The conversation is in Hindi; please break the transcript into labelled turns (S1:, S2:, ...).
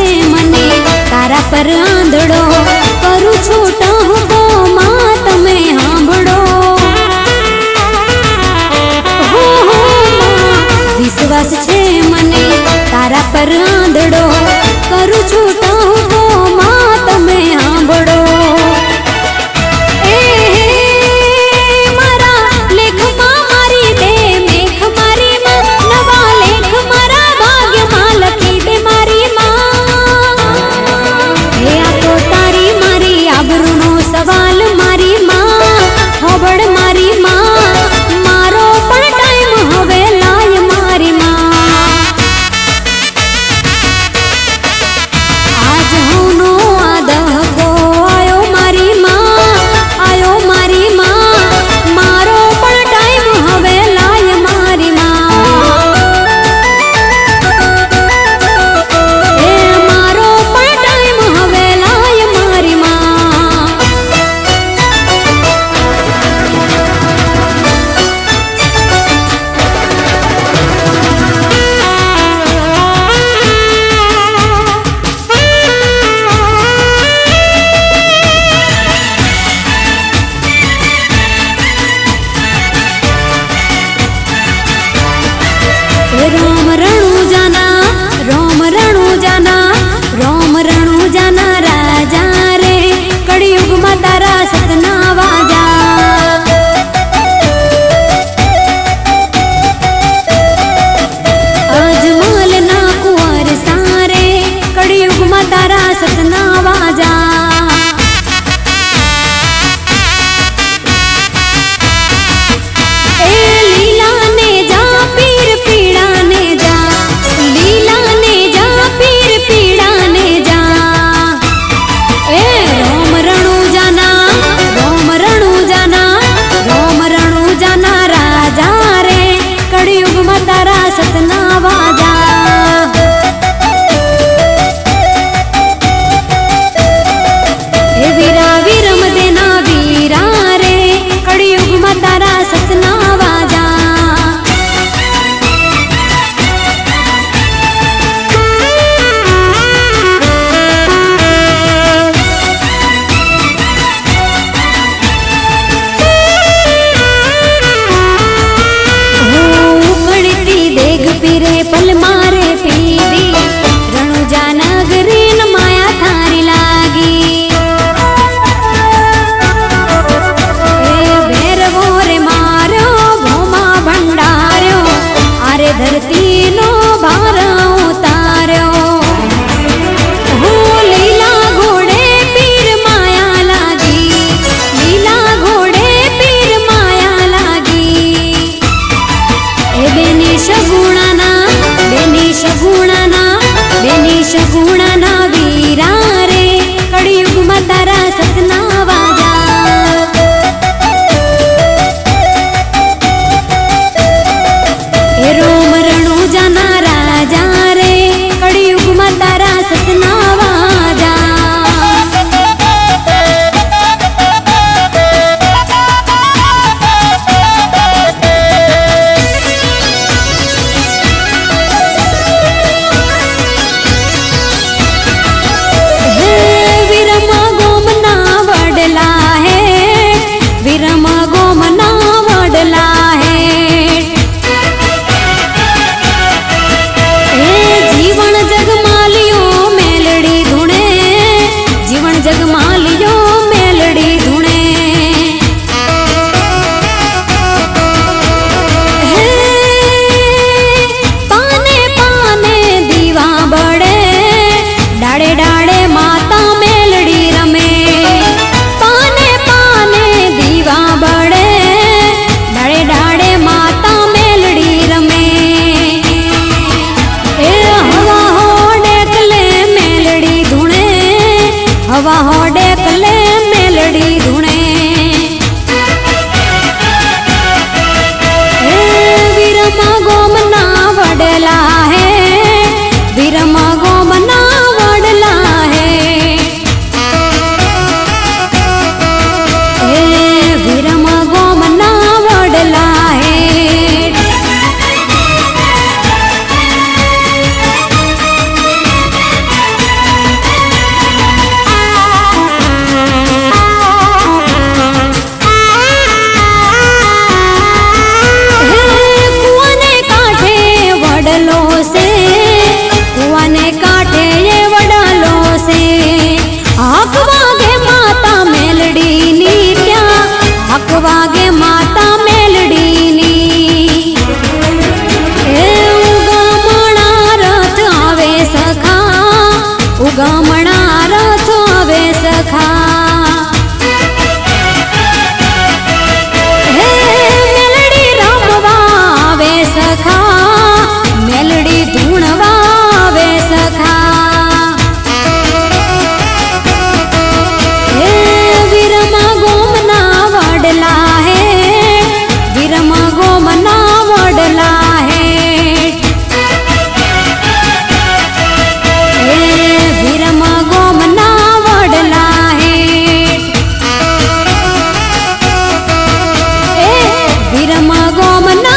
S1: मने तारा पर आंधड़ो करू छूटा हूँ गो माँ तमे हांभड़ो हो माँ विश्वास छे मने तारा पर आंधड़ो करू छूटा हूँ गो माँ तमे हांभड़ो सवाल मारी माँ होबड़ मारी माँ मारो पण टाइम हवे लाय मारी माँ आज होनो आदह को आयो मारी माँ मारो पण टाइम हवे लाय मारी माँ ए मारो पण टाइम हवे लाय मारी माँ रोम रणु जाना रोम रणु जाना रोम रणु जाना राजा रे कड़युग में तारा सतना वाजा आज माल ना कुंवर सारे कड़युग में तारा सतना वाजा सतना वाजा हे वीरा वीरम देना वीरा रे कड़युग में तारा सतना वाजा पीरे पल मारे पीदी रणुजा नगरी न माया थारी लागी ए भैरवो रे मारो भोमा भंडार्यो आरे धरती नो भार उतार्यो हो लीला घोड़े पीर माया लागी लीला घोड़े पीर माया लागी ए बेनी शगुणाना वीरा रे कड़युग में तारा सतना वाजा हे रोम रणु जाना राजा रे कड़युग में तारा सतना वाजा हवा हो डेकले मेलड़ी धुणे वीरमा गोमना वडला है वीरमा गोमना वडला है वीरमा गोमना वडला है उगामणा रथ वे सखा हे मेलडी रमवा वे सखा मेलडी धूणवा वे सखा हे वीरमा गोमना वडला है वीरमा गोमना वडला है वीरमा गोमना वडला है वीरमा गोमना